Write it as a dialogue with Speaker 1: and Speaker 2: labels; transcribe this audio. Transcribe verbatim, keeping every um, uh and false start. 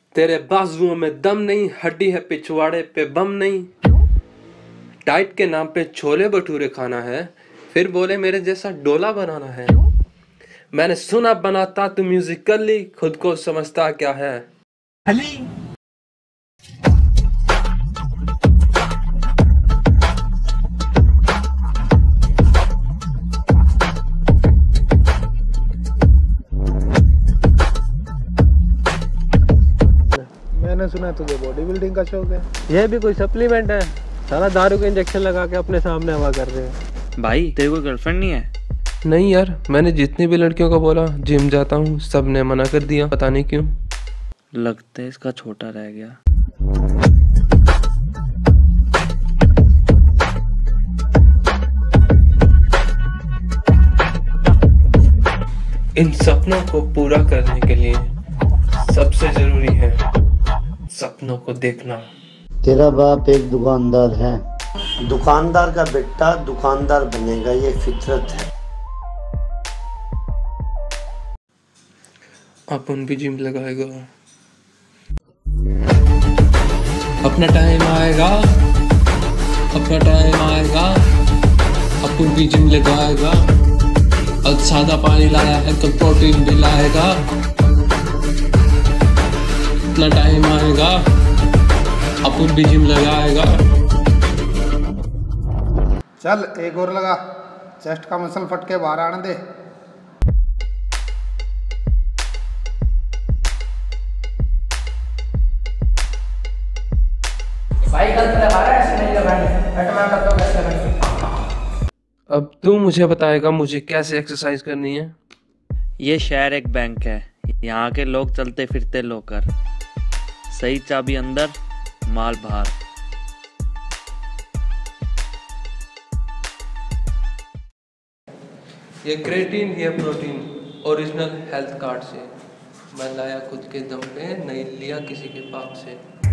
Speaker 1: तेरे बाजुओं में दम नहीं, हड्डी है पिछवाड़े पे बम नहीं। डाइट के नाम पे छोले भटूरे खाना है, फिर बोले मेरे जैसा डोला बनाना है। मैंने सुना बनाता तू म्यूजिकली, खुद को समझता क्या है।
Speaker 2: खली।
Speaker 3: मैंने सुना तुझे बॉडी बिल्डिंग का शौक है।
Speaker 1: यह भी कोई सप्लीमेंट है? सारा दारू के इंजेक्शन लगा के अपने सामने हवा कर रहे हैं।
Speaker 2: भाई तेरे कोई गर्लफ्रेंड नहीं है?
Speaker 1: नहीं यार, मैंने जितनी भी लड़कियों को बोला जिम जाता हूँ, सब ने मना कर दिया, पता नहीं क्यों।
Speaker 2: लगता है इसका छोटा रह गया।
Speaker 1: इन सपनों को पूरा करने के लिए सबसे जरूरी है सपनों को देखना।
Speaker 4: तेरा बाप एक दुकानदार है, दुकानदार का बेटा दुकानदार बनेगा, ये फितरत है।
Speaker 1: अपुन भी जिम लगाएगा, अपना टाइम आएगा, अपना टाइम आएगा, अपुन भी जिम लगाएगा। आज सादा पानी लाया है तो प्रोटीन भी लाएगा। अपना टाइम आएगा, अपुन भी जिम लगाएगा।
Speaker 3: चल एक और लगा, चेस्ट का मसल फट के बाहर आने दे।
Speaker 5: भाई गलत लगा रहा है, ऐसे नहीं लगानी, हटमा कर दो कैसे लगानी।
Speaker 1: अब तू मुझे बताएगा मुझे कैसे एक्सरसाइज करनी है।
Speaker 2: ये शहर एक बैंक है, यहाँ के लोग चलते फिरते लोकर। सही चाबी अंदर, माल बाहर।
Speaker 1: ये क्रेटीन, ये प्रोटीन ओरिजिनल हेल्थ कार्ड से मैं लाया खुद के दम पे, नहीं लिया किसी के पाप से।